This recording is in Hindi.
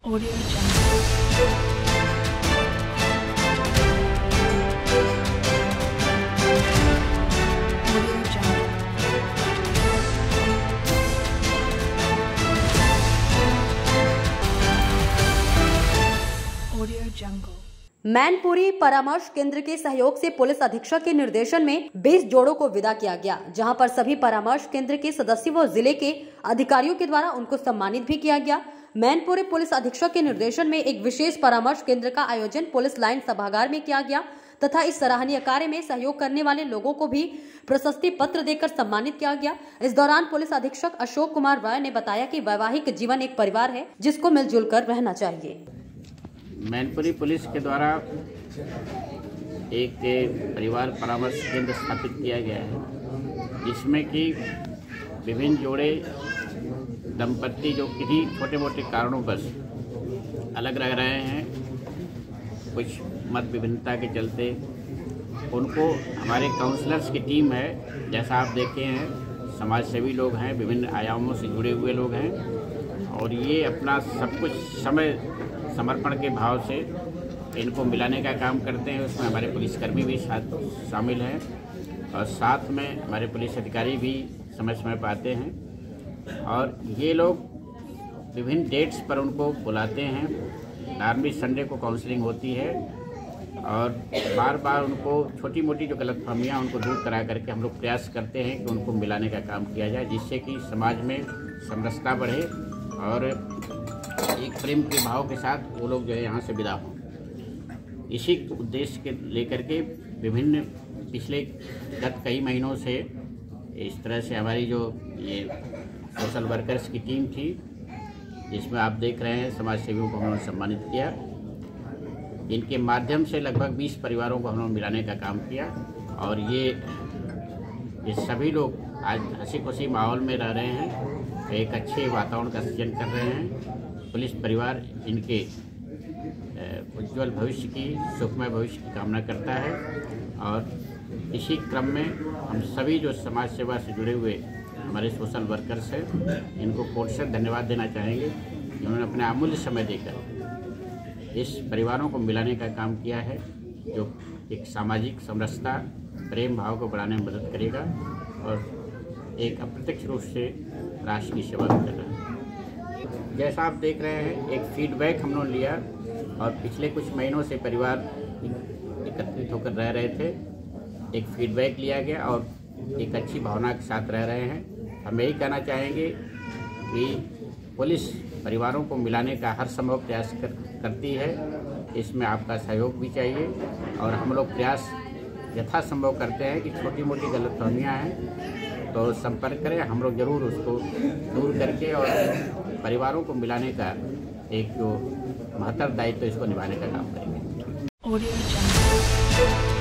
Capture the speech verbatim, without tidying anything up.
Audio Jungle. Audio Jungle. Audio Jungle. Mainpuri परामर्श केंद्र के सहयोग से पुलिस अधीक्षक के निर्देशन में बीस जोड़ों को विदा किया गया, जहां पर सभी परामर्श केंद्र के सदस्यों व जिले के अधिकारियों के द्वारा उनको सम्मानित भी किया गया। मैनपुरी पुलिस अधीक्षक के निर्देशन में एक विशेष परामर्श केंद्र का आयोजन पुलिस लाइन सभागार में किया गया तथा इस सराहनीय कार्य में सहयोग करने वाले लोगों को भी प्रशस्ति पत्र देकर सम्मानित किया गया। इस दौरान पुलिस अधीक्षक अशोक कुमार रॉय ने बताया कि वैवाहिक जीवन एक परिवार है जिसको मिलजुल कर रहना चाहिए। मैनपुरी पुलिस के द्वारा एक परिवार परामर्श केंद्र स्थापित किया गया है, जिसमें कि विभिन्न जोड़े दंपत्ति जो किसी छोटे मोटे कारणों बस अलग रह रहे हैं, कुछ मत विभिन्नता के चलते उनको हमारे काउंसलर्स की टीम है, जैसा आप देखे हैं, समाज सेवी लोग हैं, विभिन्न आयामों से जुड़े हुए लोग हैं और ये अपना सब कुछ समय समर्पण के भाव से इनको मिलाने का काम करते हैं। उसमें हमारे पुलिसकर्मी भी साथ शामिल हैं और साथ में हमारे पुलिस अधिकारी भी समय समय पर आते हैं और ये लोग विभिन्न डेट्स पर उनको बुलाते हैं। धार्मिक संडे को काउंसलिंग होती है और बार बार उनको छोटी मोटी जो गलतफहमियां उनको दूर करा करके हम लोग प्रयास करते हैं कि उनको मिलाने का काम किया जाए, जिससे कि समाज में समरसता बढ़े और एक प्रेम के भाव के साथ वो लोग जो है यहाँ से विदा हों। इसी उद्देश्य के लेकर के विभिन्न पिछले गत कई महीनों से इस तरह से हमारी जो ये सोशल वर्कर्स की टीम थी, जिसमें आप देख रहे हैं समाज सेवियों को हमने सम्मानित किया। इनके माध्यम से लगभग बीस परिवारों को हमने मिलाने का काम किया और ये ये सभी लोग आज हंसी खुशी माहौल में रह रहे हैं, एक अच्छे वातावरण का सृजन कर रहे हैं। पुलिस परिवार इनके उज्जवल भविष्य की, सुखमय भविष्य की कामना करता है और इसी क्रम में हम सभी जो समाज सेवा से जुड़े हुए हमारे सोशल वर्कर्स हैं, इनको कोर्ट से धन्यवाद देना चाहेंगे, जिन्होंने अपने अमूल्य समय देकर इस परिवारों को मिलाने का काम किया है, जो एक सामाजिक समरसता, प्रेम भाव को बढ़ाने में मदद करेगा और एक अप्रत्यक्ष रूप से राष्ट्र की सेवा कर रहा है। जैसा आप देख रहे हैं, एक फीडबैक हम लोगों ने लिया और पिछले कुछ महीनों से परिवार एकत्रित होकर रह रहे थे, एक फीडबैक लिया गया और एक अच्छी भावना के साथ रह रहे हैं। हम यही कहना चाहेंगे कि पुलिस परिवारों को मिलाने का हर संभव प्रयास कर, करती है, इसमें आपका सहयोग भी चाहिए और हम लोग प्रयास यथासंभव करते हैं कि छोटी मोटी गलतफहमियां हैं तो संपर्क करें, हम लोग ज़रूर उसको दूर करके और परिवारों को मिलाने का एक जो महत्तर दायित्व इसको निभाने का काम करेंगे। Audio Jungle.